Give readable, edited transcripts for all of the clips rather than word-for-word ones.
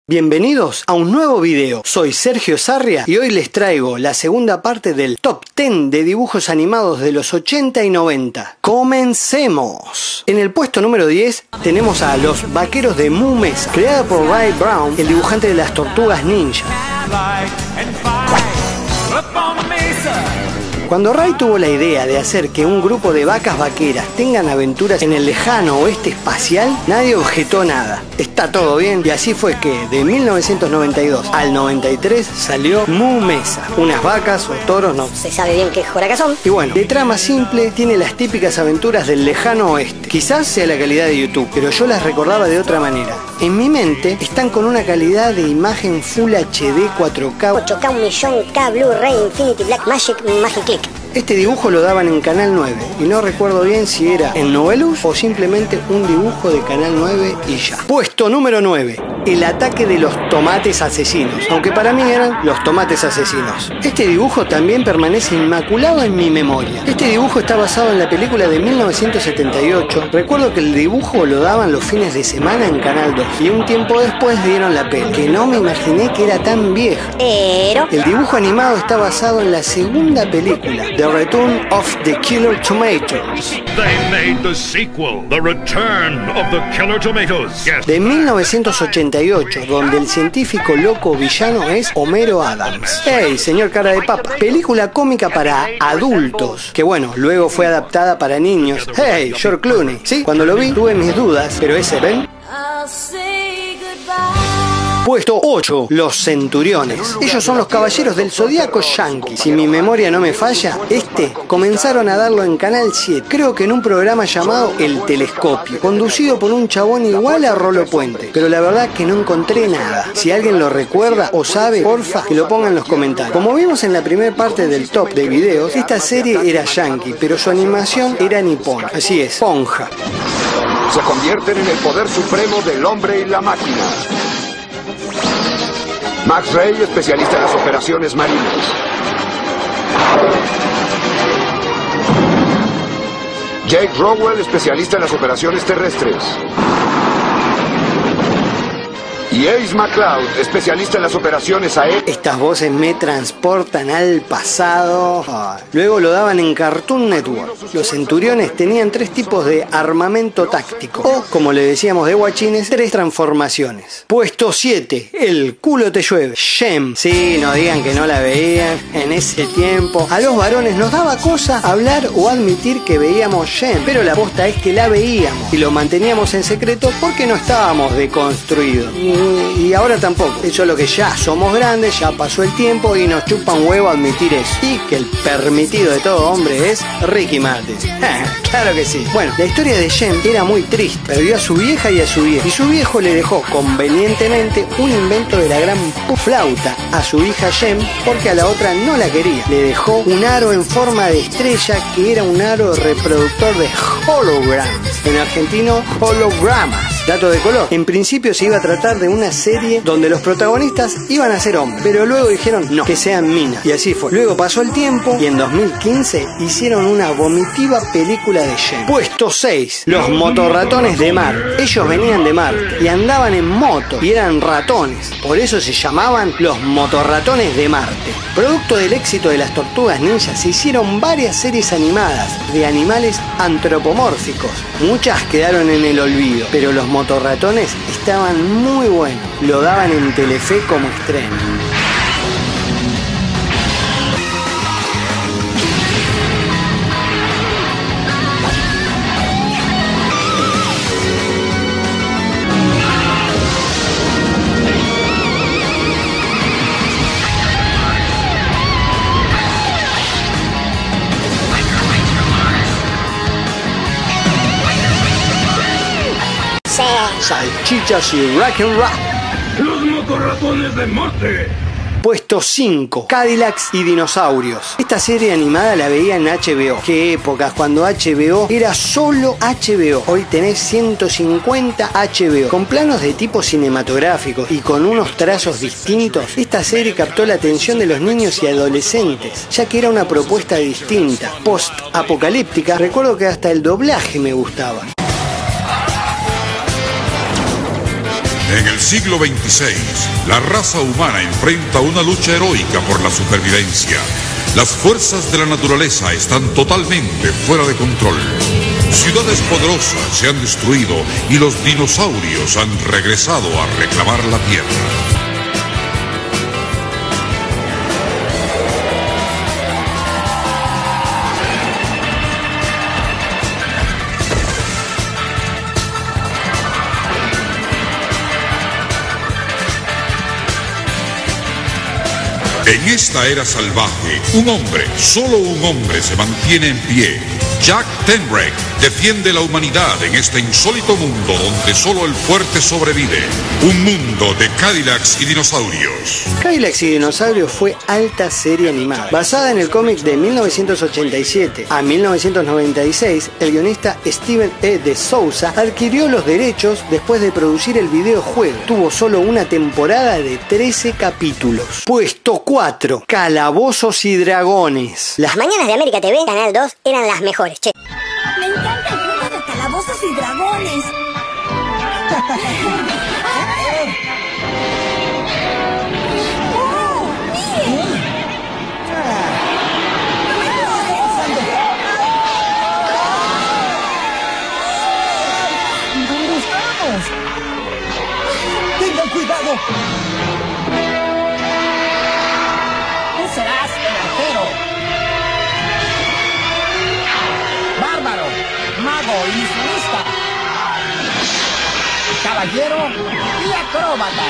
Bienvenidos a un nuevo video, soy Sergio Sarria y hoy les traigo la segunda parte del Top 10 de dibujos animados de los 80 y 90. ¡Comencemos! En el puesto número 10 tenemos a Los Vaqueros de Moo Mesa, creada por Ray Brown, el dibujante de las Tortugas Ninja. Cuando Ray tuvo la idea de hacer que un grupo de vacas vaqueras tengan aventuras en el lejano oeste espacial, nadie objetó nada. Está todo bien, y así fue que de 1992 al 93 salió Moo Mesa. Unas vacas o toros, no se sabe bien qué joraca son. Y bueno, de trama simple, tiene las típicas aventuras del lejano oeste. Quizás sea la calidad de YouTube, pero yo las recordaba de otra manera. En mi mente están con una calidad de imagen Full HD 4K 8K, 1.000.000K, Blu-ray, Infinity Black Magic Click. Este dibujo lo daban en Canal 9 y no recuerdo bien si era en Novelus o simplemente un dibujo de Canal 9 y ya. Puesto número 9. El ataque de los tomates asesinos, aunque para mí eran los tomates asesinos. Este dibujo también permanece inmaculado en mi memoria. Este dibujo está basado en la película de 1978. Recuerdo que el dibujo lo daban los fines de semana en Canal 2 y un tiempo después dieron la peli, que no me imaginé que era tan vieja. Pero el dibujo animado está basado en la segunda película, The Return of the Killer Tomatoes. They made the sequel, The Return of the Killer Tomatoes. Yes. De 1988, donde el científico loco villano es Homero Adams. ¡Hey, señor cara de papa! Película cómica para adultos, que bueno, luego fue adaptada para niños. ¡Hey, George Clooney! Sí, cuando lo vi tuve mis dudas, pero ese, ¿ven? Puesto 8. Los Centuriones. Ellos son los caballeros del Zodíaco Yankee. Si mi memoria no me falla, comenzaron a darlo en Canal 7. Creo que en un programa llamado El Telescopio, conducido por un chabón igual a Rolo Puente. Pero la verdad que no encontré nada. Si alguien lo recuerda o sabe, porfa, que lo ponga en los comentarios. Como vimos en la primera parte del top de videos, esta serie era yankee, pero su animación era nipona. Así es, Ponja. Se convierten en el poder supremo del hombre y la máquina. Max Ray, especialista en las operaciones marinas. Jake Rowell, especialista en las operaciones terrestres. Y Ace McCloud, especialista en las operaciones aéreas. Estas voces me transportan al pasado. Luego lo daban en Cartoon Network. Los Centuriones tenían 3 tipos de armamento táctico, o como le decíamos de guachines, 3 transformaciones. Puesto 7. El culo te llueve. Jem. Sí, no digan que no la veían. En ese tiempo a los varones nos daba cosa hablar o admitir que veíamos Jem, pero la posta es que la veíamos y lo manteníamos en secreto porque no estábamos deconstruidos. Y ahora tampoco. Eso es lo que ya somos grandes, ya pasó el tiempo y nos chupa un huevo admitir eso. Y que el permitido de todo hombre es Ricky Martin. Claro que sí. Bueno, la historia de Jem era muy triste. Perdió a su vieja y a su viejo. Y su viejo le dejó convenientemente un invento de la gran flauta a su hija Jem porque a la otra no la quería. Le dejó un aro en forma de estrella que era un aro reproductor de holograms. En argentino, hologramas. Dato de color. En principio se iba a tratar de una serie donde los protagonistas iban a ser hombres, pero luego dijeron no, que sean minas. Y así fue. Luego pasó el tiempo y en 2015 hicieron una vomitiva película de Jem. Puesto 6. Los motorratones de mar. Ellos venían de mar y andaban en moto y eran ratones. Por eso se llamaban los motorratones de Marte. Producto del éxito de las Tortugas Ninja se hicieron varias series animadas de animales antropomórficos. Muchas quedaron en el olvido, pero los motorratones estaban muy buenos. Lo daban en Telefe como estreno. Salchichas y rock and roll. Los motorratones de Marte. Puesto 5. Cadillacs y dinosaurios. Esta serie animada la veía en HBO. Qué épocas, cuando HBO era solo HBO. Hoy tenés 150 HBO. Con planos de tipo cinematográfico y con unos trazos distintos, esta serie captó la atención de los niños y adolescentes, ya que era una propuesta distinta, post-apocalíptica. Recuerdo que hasta el doblaje me gustaba. En el siglo XXVI, la raza humana enfrenta una lucha heroica por la supervivencia. Las fuerzas de la naturaleza están totalmente fuera de control. Ciudades poderosas se han destruido y los dinosaurios han regresado a reclamar la tierra. En esta era salvaje, un hombre, solo un hombre se mantiene en pie. Jack Tenbreck defiende la humanidad en este insólito mundo donde solo el fuerte sobrevive. Un mundo de Cadillacs y dinosaurios. Cadillacs y dinosaurios fue alta serie animada. Basada en el cómic de 1987 a 1996, el guionista Steven E. de Souza adquirió los derechos después de producir el videojuego. Tuvo solo una temporada de 13 capítulos. Puesto 4. Calabozos y Dragones. Las mañanas de América TV, Canal 2, eran las mejores, che. Me encanta el juego de Calabozos y Dragones. ¡Oh, miren! ¿Dónde estamos? ¡Tengan cuidado! Tú serás el arquero, bárbaro, mago y ilusionista, caballero y acróbata.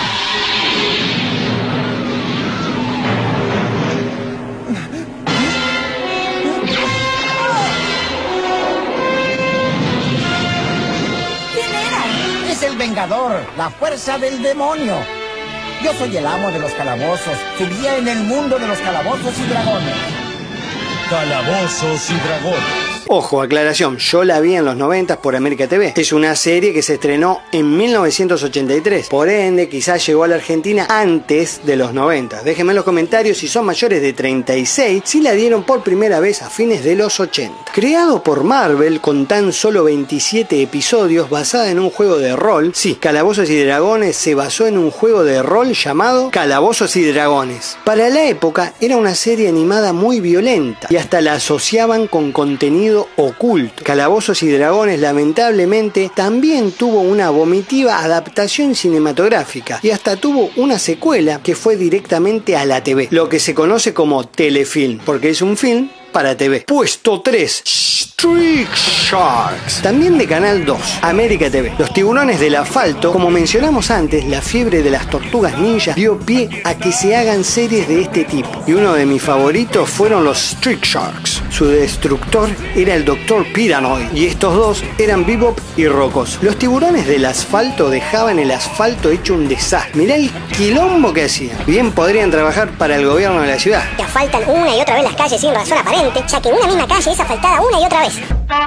¿Quién era? Es el Vengador, la fuerza del demonio. Yo soy el amo de los calabozos. Subía en el mundo de los calabozos y dragones. Calabozos y Dragones. Ojo, aclaración, yo la vi en los 90 por América TV. Es una serie que se estrenó en 1983. Por ende, quizás llegó a la Argentina antes de los 90. Déjenme en los comentarios si son mayores de 36, si la dieron por primera vez a fines de los 80. Creado por Marvel con tan solo 27 episodios, basada en un juego de rol. Sí, Calabozos y Dragones se basó en un juego de rol llamado Calabozos y Dragones. Para la época era una serie animada muy violenta y hasta la asociaban con contenido oculto. Calabozos y Dragones lamentablemente también tuvo una vomitiva adaptación cinematográfica y hasta tuvo una secuela que fue directamente a la TV, lo que se conoce como telefilm, porque es un film para TV. Puesto 3. Street Sharks. También de Canal 2, América TV. Los tiburones del asfalto, como mencionamos antes, la fiebre de las tortugas ninja dio pie a que se hagan series de este tipo. Y uno de mis favoritos fueron los Street Sharks. Su destructor era el Dr. Piranoid y estos dos eran Bebop y Rocos. Los tiburones del asfalto dejaban el asfalto hecho un desastre. Mirá el quilombo que hacían. Bien podrían trabajar para el gobierno de la ciudad. Que asfaltan una y otra vez las calles sin razón aparente, ya que una misma calle es asfaltada una y otra vez.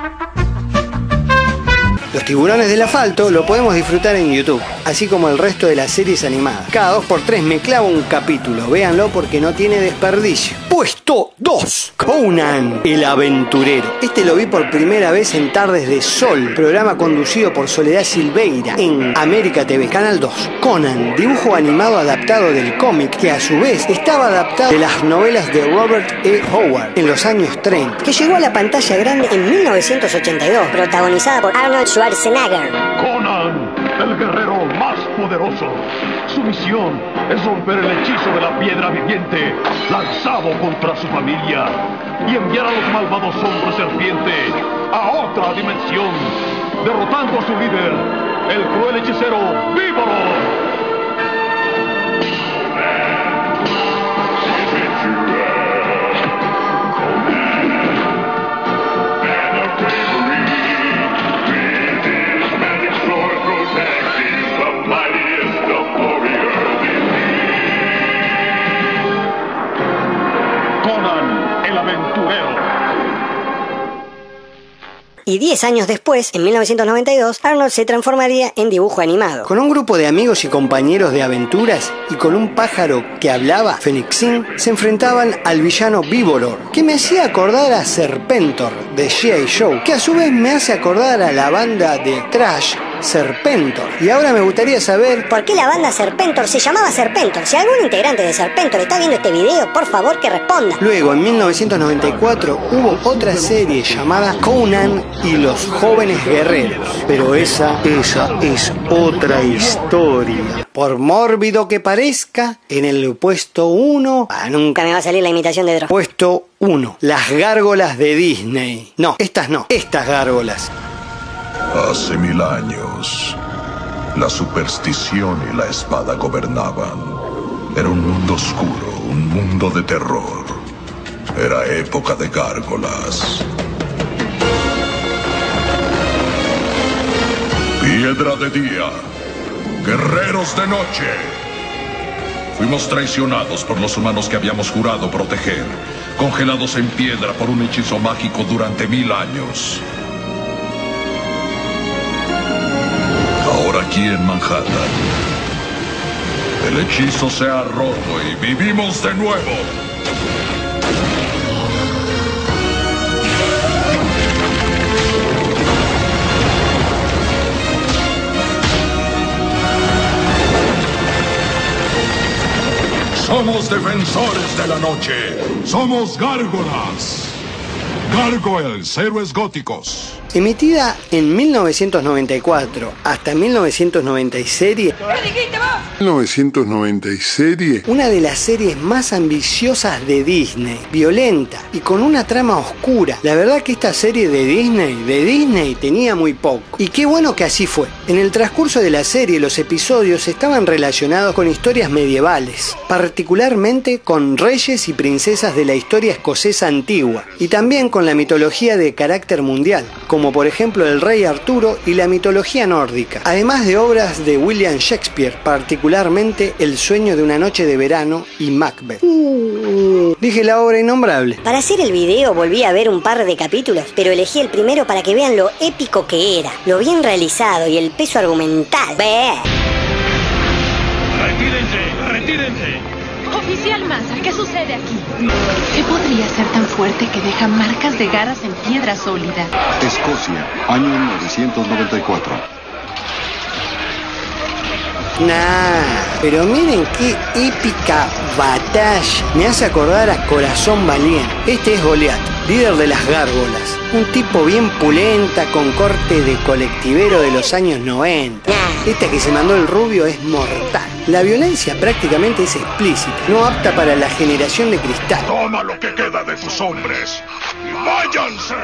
Los tiburones del asfalto lo podemos disfrutar en YouTube, así como el resto de las series animadas. Cada 2x3 me clavo un capítulo, véanlo porque no tiene desperdicio. Puesto 2. Conan, el aventurero. Este lo vi por primera vez en Tardes de Sol, programa conducido por Soledad Silveira en América TV, Canal 2. Conan, dibujo animado adaptado del cómic, que a su vez estaba adaptado de las novelas de Robert E. Howard en los años 30, Que llegó a la pantalla grande en 1982, protagonizada por Arnold Schwarzenegger. Conan, el guerrero más poderoso. Su misión es romper el hechizo de la piedra viviente lanzado contra su familia y enviar a los malvados hombres serpiente a otra dimensión, derrotando a su líder, el cruel hechicero Víboro. Conan, el aventurero. Y 10 años después, en 1992, Arnold se transformaría en dibujo animado. Con un grupo de amigos y compañeros de aventuras y con un pájaro que hablaba, Fenixin, se enfrentaban al villano Víboro, que me hacía acordar a Serpentor de G.I. Joe, que a su vez me hace acordar a la banda de thrash Serpentor. Y ahora me gustaría saber ¿por qué la banda Serpentor se llamaba Serpentor? Si algún integrante de Serpentor está viendo este video, por favor que responda. Luego, en 1994, hubo otra serie llamada Conan y los jóvenes guerreros. Pero esa es otra historia. Por mórbido que parezca, en el puesto 1... nunca me va a salir la imitación de Dross. Puesto 1. Las gárgolas de Disney. No, estas gárgolas. Hace 1000 años, la superstición y la espada gobernaban. Era un mundo oscuro, un mundo de terror. Era época de gárgolas. Piedra de día, guerreros de noche. Fuimos traicionados por los humanos que habíamos jurado proteger, congelados en piedra por un hechizo mágico durante 1000 años. Ahora aquí en Manhattan, el hechizo se ha roto y vivimos de nuevo. Somos defensores de la noche. Somos gárgolas. Gargoyles, héroes góticos. Emitida en 1994 hasta 1996, una de las series más ambiciosas de Disney, violenta y con una trama oscura. La verdad que esta serie de Disney tenía muy poco. Y qué bueno que así fue. En el transcurso de la serie, los episodios estaban relacionados con historias medievales, particularmente con reyes y princesas de la historia escocesa antigua, y también con la mitología de carácter mundial, como por ejemplo el rey Arturo y la mitología nórdica, además de obras de William Shakespeare, particularmente El sueño de una noche de verano y Macbeth. Dije la obra innombrable. Para hacer el video volví a ver un par de capítulos, pero elegí el primero para que vean lo épico que era, lo bien realizado y el peso argumental. ¡Retírense! Oficial Massa, ¿qué sucede aquí? ¿Qué podría ser tan fuerte que deja marcas de garras en piedra sólida? Escocia, año 1994. Pero miren qué épica batalla. Me hace acordar a Corazón Valiente. Este es Goliat, líder de las gárgolas. Un tipo bien pulenta, con corte de colectivero de los años 90. Esta que se mandó el rubio es mortal. La violencia prácticamente es explícita, no apta para la generación de cristal. Toma lo que queda de tus hombres y váyanse.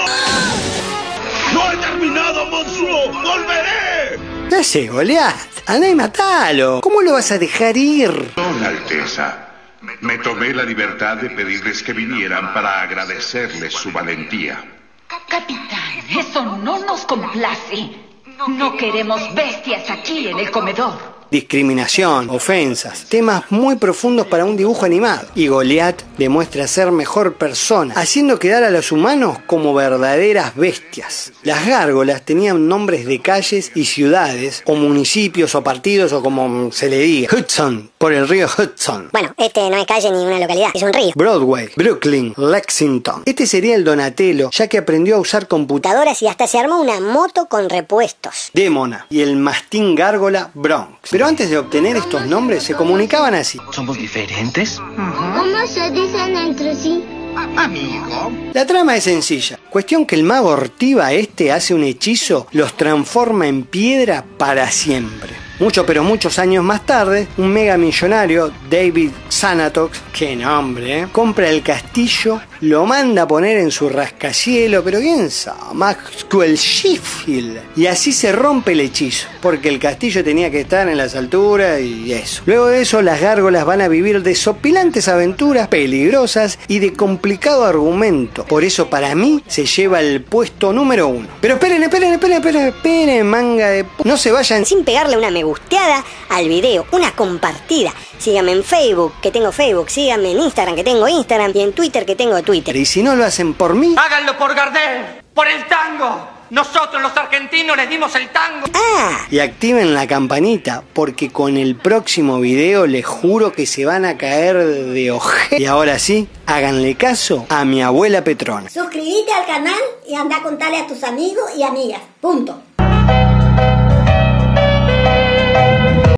¡No he terminado, monstruo! ¡Volveré! ¿Qué haces, Goliat? Andá y matalo. ¿Cómo lo vas a dejar ir? Alteza, me tomé la libertad de pedirles que vinieran para agradecerles su valentía. Capitán, eso no nos complace. No queremos bestias aquí en el comedor. Discriminación, ofensas, temas muy profundos para un dibujo animado. Y Goliat demuestra ser mejor persona, haciendo quedar a los humanos como verdaderas bestias. Las gárgolas tenían nombres de calles y ciudades, o municipios o partidos, o como se le diga. Hudson, por el río Hudson. Bueno, este no es calle ni una localidad, es un río. Broadway, Brooklyn, Lexington. Este sería el Donatello, ya que aprendió a usar computadoras y hasta se armó una moto con repuestos. Démona y el mastín gárgola Bronx. Pero antes de obtener estos nombres se comunicaban así. ¿Somos diferentes? ¿Cómo se dicen entre sí? Amigo. La trama es sencilla. Cuestión que el mago Ortiva hace un hechizo, los transforma en piedra para siempre. Muchos años más tarde, un mega millonario, David Xanatox, qué nombre, compra el castillo, lo manda a poner en su rascacielos, pero ¿quién sabe? Maxwell Sheffield. Y así se rompe el hechizo, porque el castillo tenía que estar en las alturas y eso. Luego de eso, las gárgolas van a vivir desopilantes aventuras peligrosas y de complicado argumento. Por eso, para mí, se lleva el puesto número 1. Pero esperen, manga de... No se vayan sin pegarle una me gusteada al video, una compartida. Síganme en Facebook, que tengo Facebook. Síganme en Instagram, que tengo Instagram. Y en Twitter, que tengo Twitter. Y si no lo hacen por mí... ¡Háganlo por Gardel! ¡Por el tango! Nosotros los argentinos les dimos el tango. Y activen la campanita, porque con el próximo video les juro que se van a caer de ojete. Y ahora sí, háganle caso a mi abuela Petrona. Suscríbete al canal y anda a contarle a tus amigos y amigas. Punto.